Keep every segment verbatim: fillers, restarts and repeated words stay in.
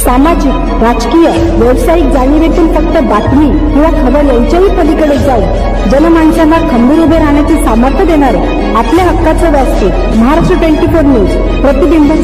सामाजिक, राजकीय, व्यावसायिक जाणीवेतून फक्त बातमी किंवा खबर यांच्याही पलीकडे जाऊन जनमानसांना खंबीर उभे राहण्याचे सामर्थ्य देणारे आपल्या हक्काचे व्यासपीठ महाराष्ट्र ट्वेंटी फोर न्यूज, प्रतिबिंब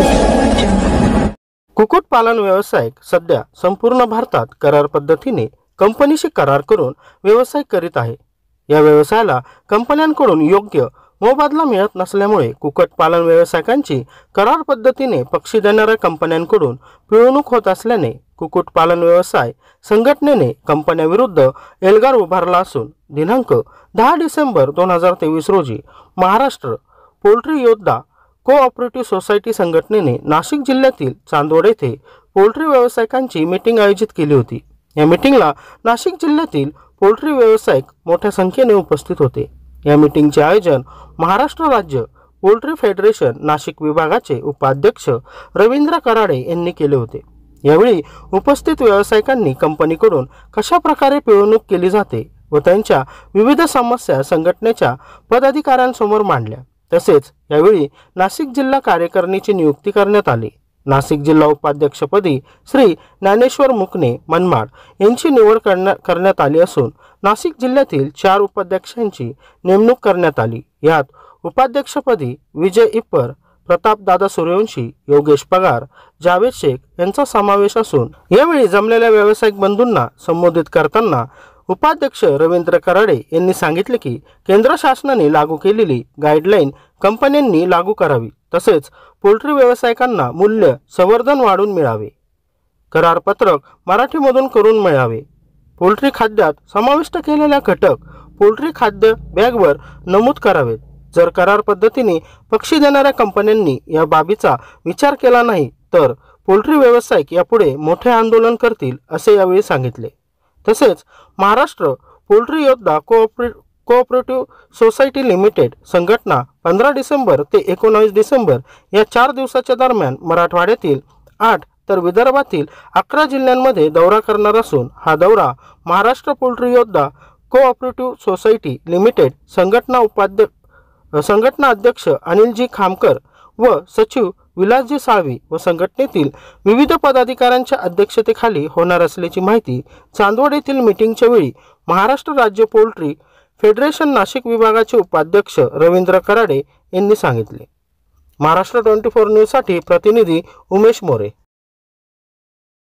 समाजात। कुक्कुटपालन व्यवसाय सध्या संपूर्ण भारतात करार पद्धतीने कंपनीशी करार करून व्यवसाय करीत आहे। या व्यवसायाला कंपन्यांकडून योग्य मोबदला मिळत नसल्यामुळे कुक्कुटपालन व्यावसायिकांची करार पद्धतीने पक्षी देणाऱ्या कंपन्यांकडून पिळवणूक होत असल्याने कुक्कुटपालन व्यवसाय संघटनेने कंपन्यांविरुद्ध एल्गार उभारला असून दिनांक दहा डिसेंबर दोन हजार तेवीस रोजी Maharashtra poultry Yoddha cooperative society संघटनेने नाशिक जिल्ह्यातील चांदवड येथे पोल्ट्री व्यावसायिकांची मीटिंग आयोजित केली होती। या मीटिंगला नाशिक जिल्ह्यातील पोल्ट्री व्यावसायिक मोठ्या संख्येने उपस्थित होते। या मीटिंगचे आयोजन महाराष्ट्र राज्य पोल्ट्री फेडरेशन नाशिक विभागाचे उपाध्यक्ष रवींद्र कराडे यांनी केले होते। यावेळी उपस्थित व्यावसायिकांनी कंपनीकडून कशा प्रकारे पिळवणूक केली जाते व त्यांच्या विविध समस्या संघटनेच्या पदाधिकाऱ्यांसमोर मांडल्या। तसेच यावेळी नाशिक जिल्हा कार्यकारिणीची नियुक्ती करण्यात आली। नाशिक जिल्हा उपाध्यक्षपदी श्री ज्ञानेश्वर मुकणे मनमाड यांची निवड करण्यात आली असून नाशिक जिल्ह्यातील चार उपाध्यक्षांची नेमणूक करण्यात आली। यात उपाध्यक्षपदी विजय इप्पर, प्रताप दादा सूर्यवंशी, योगेश पगार, जावेद शेख यांचा समावेश असून यावेळी जमलेल्या व्यावसायिक बंधूंना संबोधित करताना उपाध्यक्ष रवींद्र कराडे यांनी सांगितले की केंद्र शासनाने लागू केलेली गाईडलाईन कंपन्यांनी लागू करावी, तसेच पोल्ट्री व्यावसायिकांना मूल्य संवर्धन वाढून मिळावे, करारपत्रक मराठीमधून करून मिळावे, पोल्ट्री खाद्यात समाविष्ट केलेल्या घटक पोल्ट्री खाद्य बॅगवर नमूद करावेत। जर करार पद्धतीने पक्षी देणाऱ्या कंपन्यांनी या बाबीचा विचार केला नाही तर पोल्ट्री व्यावसायिक यापुढे मोठे आंदोलन करतील असे यावेळी सांगितले। तसेच Maharashtra poultry Yoddha cooperative cooperative society limited संघटना पंधरा डिसेंबर ते एकोणीस डिसेंबर या चार दिवसाच्या दरम्यान मराठवाड्यातील आठ तर विदर्भातील अकरा जिल्ह्यांमध्ये दौरा करणार असून हा दौरा Maharashtra poultry Yoddha cooperative society limited संघटना उपाध्यक्ष संघटना अध्यक्ष अनिलजी खामकर व सचिव विलासजी साळवी व संघटनेतील विविध पदाधिकाऱ्यांच्या अध्यक्षतेखाली होणार असल्याची माहिती चांदवड येथील मीटिंगच्या वेळी महाराष्ट्र राज्य पोल्ट्री फेडरेशन नाशिक विभागाचे उपाध्यक्ष रवींद्र कराडे यांनी सांगितले। महाराष्ट्र ट्वेंटी फोर न्यूज साठी प्रतिनिधी उमेश मोरे।